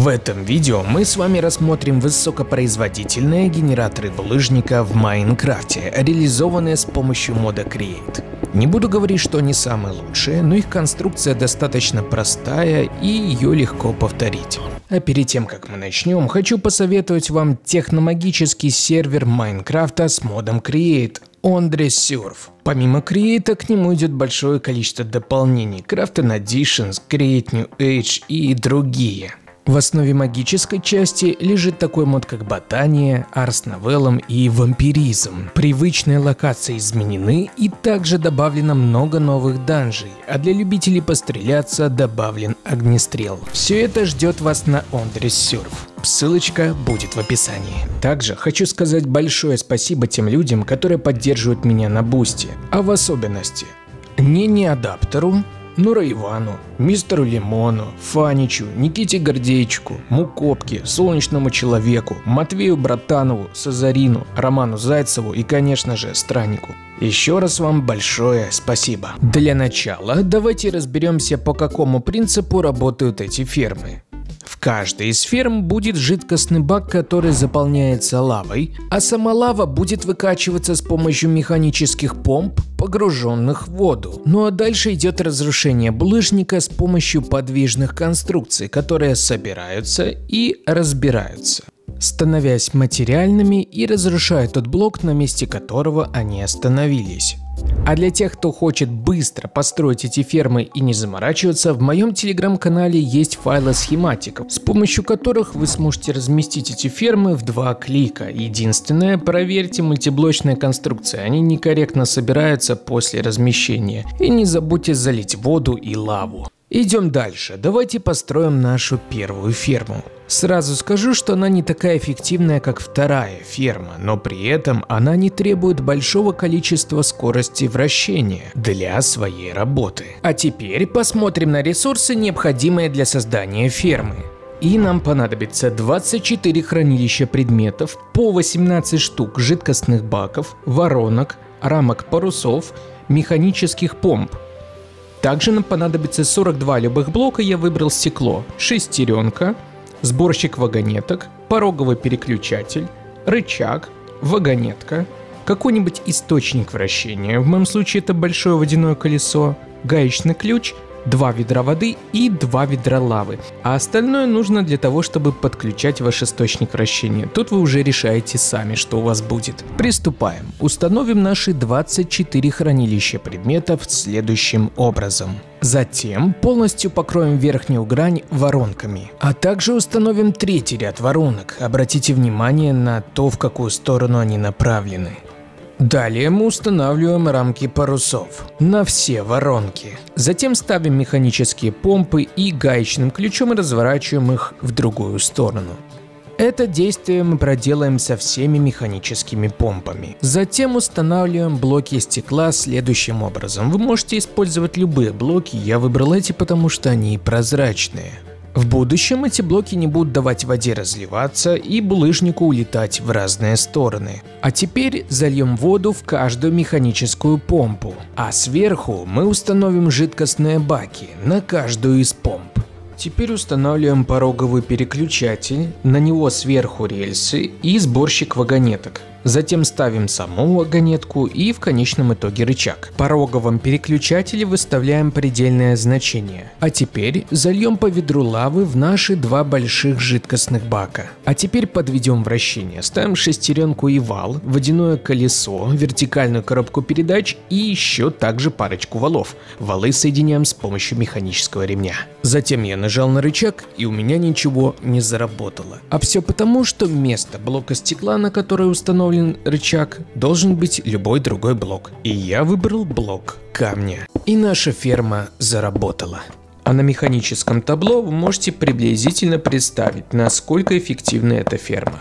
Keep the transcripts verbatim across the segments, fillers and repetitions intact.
В этом видео мы с вами рассмотрим высокопроизводительные генераторы булыжника в Майнкрафте, реализованные с помощью мода Create. Не буду говорить, что они самые лучшие, но их конструкция достаточно простая и ее легко повторить. А перед тем как мы начнем, хочу посоветовать вам техномагический сервер Майнкрафта с модом Create. OnDressSurf. Помимо Create, к нему идет большое количество дополнений: Craft and Additions, Create New Age и другие. В основе магической части лежит такой мод, как Ботания, Ars Novellum и Вампиризм. Привычные локации изменены и также добавлено много новых данжей, а для любителей постреляться добавлен огнестрел. Все это ждет вас на OnDressSurf. Ссылочка будет в описании. Также хочу сказать большое спасибо тем людям, которые поддерживают меня на Бусти, а в особенности Нене Адаптеру, Нура Ивану, Мистеру Лимону, Фаничу, Никите Гордейчику, Мукопке, Солнечному Человеку, Матвею Братанову, Сазарину, Роману Зайцеву и, конечно же, Страннику. Еще раз вам большое спасибо. Для начала давайте разберемся, по какому принципу работают эти фермы. В каждой из ферм будет жидкостный бак, который заполняется лавой, а сама лава будет выкачиваться с помощью механических помп, погруженных в воду. Ну а дальше идет разрушение булыжника с помощью подвижных конструкций, которые собираются и разбираются, становясь материальными, и разрушают тот блок, на месте которого они остановились. А для тех, кто хочет быстро построить эти фермы и не заморачиваться, в моем телеграм-канале есть файлы схематиков, с помощью которых вы сможете разместить эти фермы в два клика. Единственное, проверьте мультиблочные конструкции, они некорректно собираются после размещения. И не забудьте залить воду и лаву. Идем дальше, давайте построим нашу первую ферму. Сразу скажу, что она не такая эффективная, как вторая ферма, но при этом она не требует большого количества скорости вращения для своей работы. А теперь посмотрим на ресурсы, необходимые для создания фермы. И нам понадобится двадцать четыре хранилища предметов, по восемнадцать штук жидкостных баков, воронок, рамок парусов, механических помп. Также нам понадобится сорок два любых блока, я выбрал стекло, шестеренка, сборщик вагонеток, пороговый переключатель, рычаг, вагонетка, какой-нибудь источник вращения, в моем случае это большое водяное колесо, гаечный ключ, два ведра воды и два ведра лавы, а остальное нужно для того, чтобы подключать ваш источник вращения. Тут вы уже решаете сами, что у вас будет. Приступаем. Установим наши двадцать четыре хранилища предметов следующим образом. Затем полностью покроем верхнюю грань воронками, а также установим третий ряд воронок. Обратите внимание на то, в какую сторону они направлены. Далее мы устанавливаем рамки парусов на все воронки. Затем ставим механические помпы и гаечным ключом разворачиваем их в другую сторону. Это действие мы проделаем со всеми механическими помпами. Затем устанавливаем блоки стекла следующим образом. Вы можете использовать любые блоки, я выбрал эти, потому что они прозрачные. В будущем эти блоки не будут давать воде разливаться и булыжнику улетать в разные стороны. А теперь зальем воду в каждую механическую помпу, а сверху мы установим жидкостные баки на каждую из помп. Теперь устанавливаем пороговый переключатель, на него сверху рельсы и сборщик вагонеток. Затем ставим саму вагонетку и в конечном итоге рычаг. В пороговом переключателе выставляем предельное значение. А теперь зальем по ведру лавы в наши два больших жидкостных бака. А теперь подведем вращение. Ставим шестеренку и вал, водяное колесо, вертикальную коробку передач и еще также парочку валов. Валы соединяем с помощью механического ремня. Затем я нажал на рычаг, и у меня ничего не заработало. А все потому, что вместо блока стекла, на который установлен рычаг, должен быть любой другой блок. И я выбрал блок камня. И наша ферма заработала. А на механическом табло вы можете приблизительно представить, насколько эффективна эта ферма.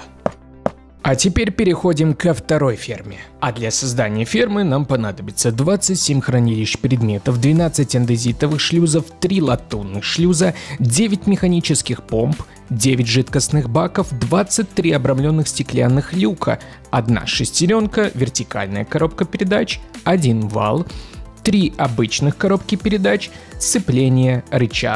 А теперь переходим ко второй ферме. А для создания фермы нам понадобится двадцать семь хранилищ предметов, двенадцать андезитовых шлюзов, три латунных шлюза, девять механических помп, девять жидкостных баков, двадцать три обрамленных стеклянных люка, одна шестеренка, вертикальная коробка передач, один вал, три обычных коробки передач, сцепление, рычаг,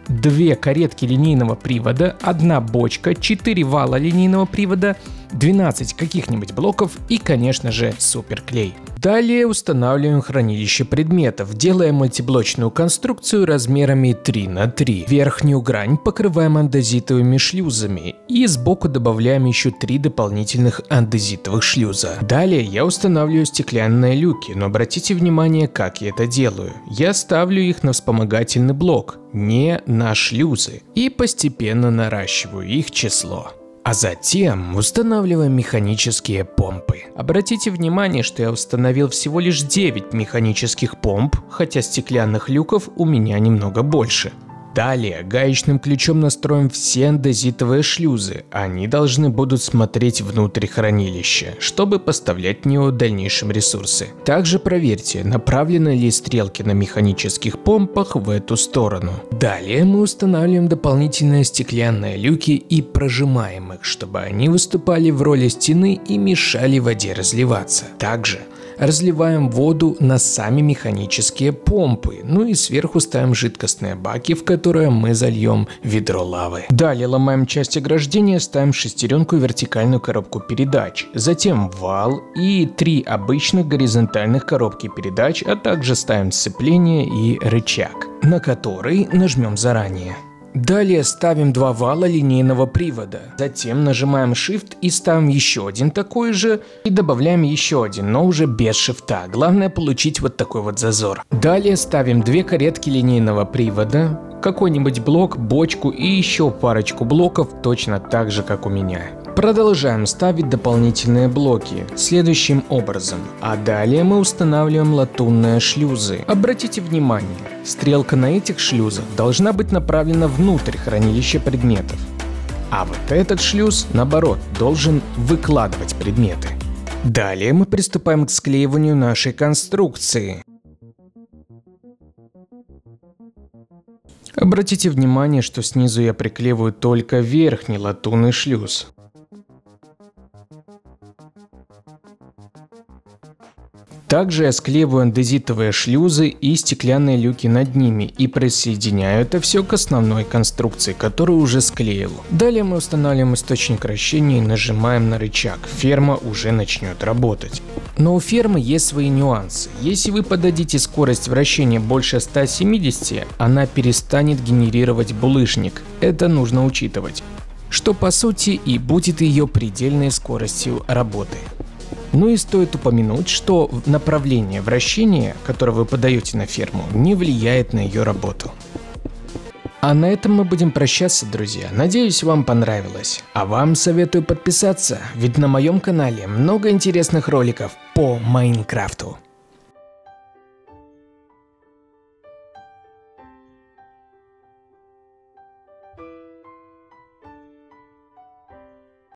две каретки линейного привода, одна бочка, четыре вала линейного привода, двенадцать каких-нибудь блоков и, конечно же, суперклей. Далее устанавливаем хранилище предметов, делаем мультиблочную конструкцию размерами три на три. Верхнюю грань покрываем андезитовыми шлюзами и сбоку добавляем еще три дополнительных андезитовых шлюза. Далее я устанавливаю стеклянные люки, но обратите внимание, как я это делаю. Я ставлю их на вспомогательный блок, не на шлюзы, и постепенно наращиваю их число. А затем устанавливаем механические помпы. Обратите внимание, что я установил всего лишь девять механических помп, хотя стеклянных люков у меня немного больше. Далее гаечным ключом настроим все андезитовые шлюзы. Они должны будут смотреть внутрь хранилища, чтобы поставлять в него в дальнейшем ресурсы. Также проверьте, направлены ли стрелки на механических помпах в эту сторону. Далее мы устанавливаем дополнительные стеклянные люки и прожимаем их, чтобы они выступали в роли стены и мешали воде разливаться. Также разливаем воду на сами механические помпы, ну и сверху ставим жидкостные баки, в которые мы зальем ведро лавы. Далее ломаем часть ограждения, ставим шестеренку и вертикальную коробку передач, затем вал и три обычных горизонтальных коробки передач, а также ставим сцепление и рычаг, на который нажмем заранее. Далее ставим два вала линейного привода, затем нажимаем Shift и ставим еще один такой же и добавляем еще один, но уже без шифта, главное получить вот такой вот зазор. Далее ставим две каретки линейного привода, какой-нибудь блок, бочку и еще парочку блоков точно так же, как у меня. Продолжаем ставить дополнительные блоки следующим образом, а далее мы устанавливаем латунные шлюзы. Обратите внимание, стрелка на этих шлюзах должна быть направлена внутрь хранилища предметов, а вот этот шлюз, наоборот, должен выкладывать предметы. Далее мы приступаем к склеиванию нашей конструкции. Обратите внимание, что снизу я приклеиваю только верхний латунный шлюз. Также я склеиваю андезитовые шлюзы и стеклянные люки над ними и присоединяю это все к основной конструкции, которую уже склеил. Далее мы устанавливаем источник вращения и нажимаем на рычаг. Ферма уже начнет работать. Но у фермы есть свои нюансы. Если вы подадите скорость вращения больше ста семидесяти, она перестанет генерировать булыжник. Это нужно учитывать, что по сути и будет ее предельной скоростью работы. Ну и стоит упомянуть, что направление вращения, которое вы подаете на ферму, не влияет на ее работу. А на этом мы будем прощаться, друзья. Надеюсь, вам понравилось. А вам советую подписаться, ведь на моем канале много интересных роликов по Майнкрафту.